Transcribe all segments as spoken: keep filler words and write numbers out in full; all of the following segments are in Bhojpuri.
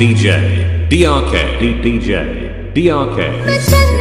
DJ, D R K, DJ, D R K.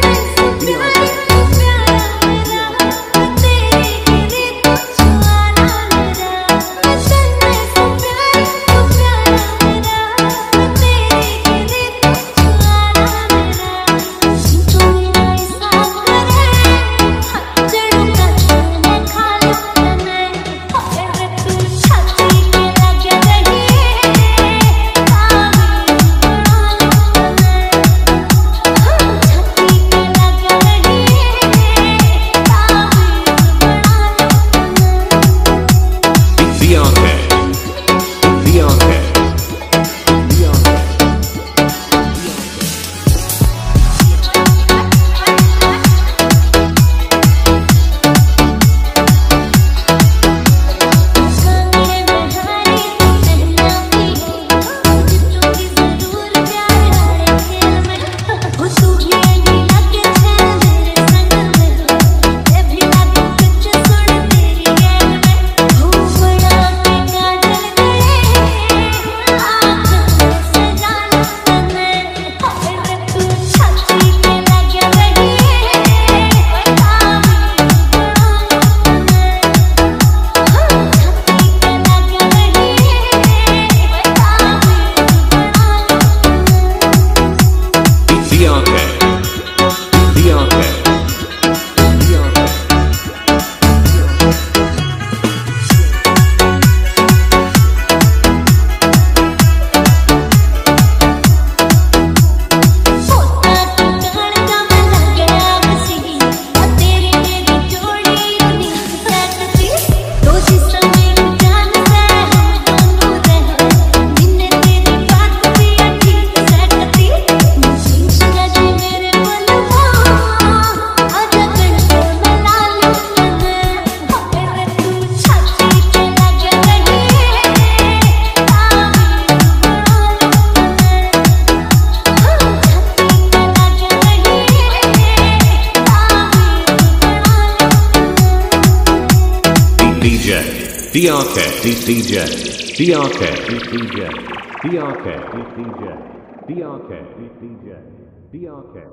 D R K, DJ, D R K, DJ, D R K, DJ, D R K, DJ, D R K.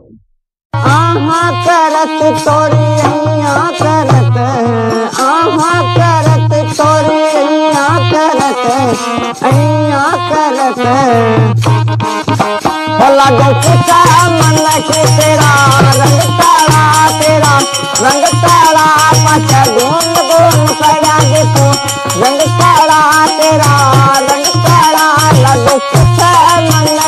आहा करत तोरी अइया करत, आहा करत तोरी अइया करत, अइया करत। लगो किसा मन के तेरा रंग काला, तेरा रंग काला, पाछा गोंद गोंद पड़ा गे तू रंग काला, तेरा रंग काला। लगो किसा मन